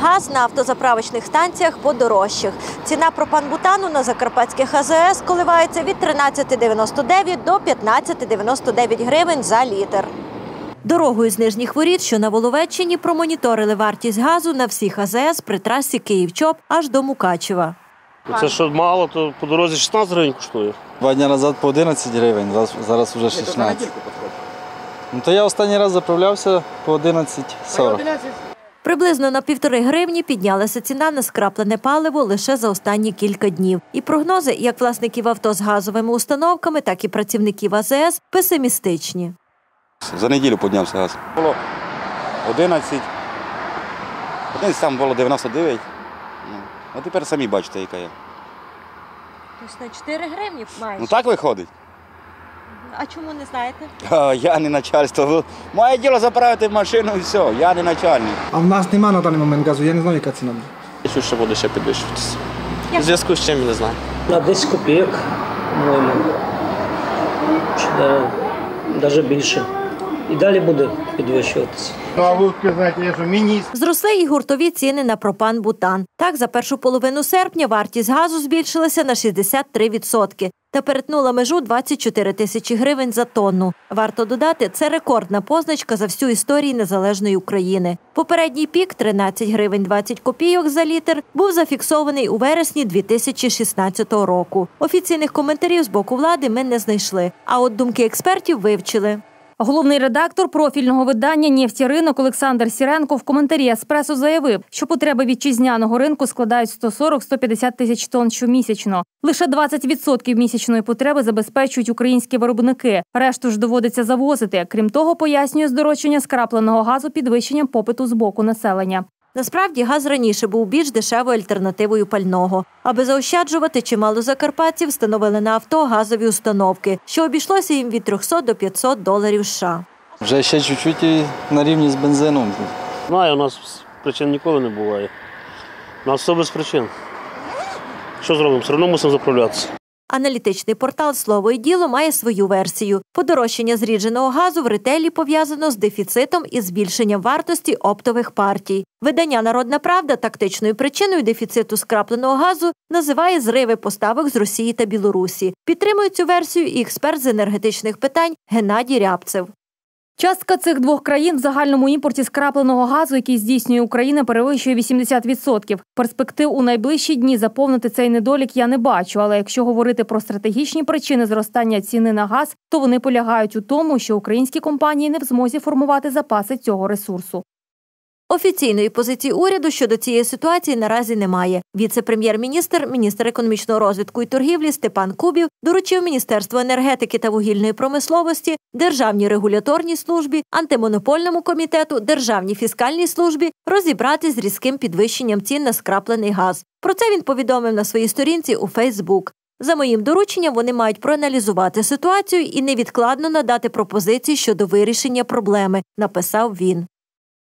Газ на автозаправочних станціях подорожчав. Ціна пропан-бутану на закарпатських АЗС коливається від 13,99 до 15,99 гривень за літр. Дорогою з Нижніх Воріт, що на Воловеччині, промоніторили вартість газу на всіх АЗС при трасі Київ-Чоп аж до Мукачева. Це що мало, то по дорозі 16 гривень коштує. 2 дні назад по 11 гривень, зараз вже 16. Ну, то я останній раз заправлявся по 11,40. Приблизно на 1,5 гривні піднялася ціна на скраплене паливо лише за останні кілька днів. І прогнози як власників авто з газовими установками, так і працівників АЗС песимістичні. За неділю піднявся газ. Було 11, там було 99. А тепер самі бачите, яка є. Тобто на 4 гривні майже? Ну так виходить. А чому не знаєте? Я не начальство. Моє діло заправити машину і все, я не начальник. А в нас немає на даний момент газу, я не знаю, яка ціна буде. Я чую, що буде ще підвищуватися. У зв'язку з чим, не знаю. На 10 копійок, по-моєму. Навіть більше. І далі буде підвищуватися. Зросли і гуртові ціни на пропан-бутан. Так, за першу половину серпня вартість газу збільшилася на 63% та перетнула межу 24 тисячі гривень за тонну. Варто додати, це рекордна позначка за всю історію незалежної України. Попередній пік – 13 гривень 20 копійок за літр – був зафіксований у вересні 2016 року. Офіційних коментарів з боку влади ми не знайшли, а от думки експертів вивчили. Головний редактор профільного видання «Нефтяринок» Олександр Сіренко в коментарі «Еспресо» заявив, що потреби вітчизняного ринку складають 140-150 тисяч тонн щомісячно. Лише 20% місячної потреби забезпечують українські виробники. Решту ж доводиться завозити. Крім того, пояснює здорожчання скрапленого газу підвищенням попиту з боку населення. Насправді, газ раніше був більш дешевою альтернативою пального. Аби заощаджувати, чимало закарпатців встановили на авто газові установки, що обійшлося їм від 300 до 500 доларів США. Вже ще чуть-чуть і на рівні з бензином. Знаю, у нас причин ніколи не буває. У нас все без причин. Що зробимо? Все одно мусимо заправлятися. Аналітичний портал «Слово і діло» має свою версію. Подорожчання зрідженого газу в ретейлі пов'язано з дефіцитом і збільшенням вартості оптових партій. Видання «Народна правда» тактичною причиною дефіциту скрапленого газу називає зриви поставок з Росії та Білорусі. Підтримує цю версію і експерт з енергетичних питань Геннадій Рябцев. Частка цих двох країн в загальному імпорті скрапленого газу, який здійснює Україна, перевищує 80%. Перспектив у найближчі дні заповнити цей недолік я не бачу, але якщо говорити про стратегічні причини зростання ціни на газ, то вони полягають у тому, що українські компанії не в змозі формувати запаси цього ресурсу. Офіційної позиції уряду щодо цієї ситуації наразі немає. Віце-прем'єр-міністр, міністр економічного розвитку і торгівлі Степан Кубів доручив Міністерству енергетики та вугільної промисловості, Державній регуляторній службі, Антимонопольному комітету, Державній фіскальній службі розібратись з різким підвищенням цін на скраплений газ. Про це він повідомив на своїй сторінці у Фейсбук. За моїм дорученням, вони мають проаналізувати ситуацію і невідкладно надати пропозиції щодо вирішення проблеми, написав він.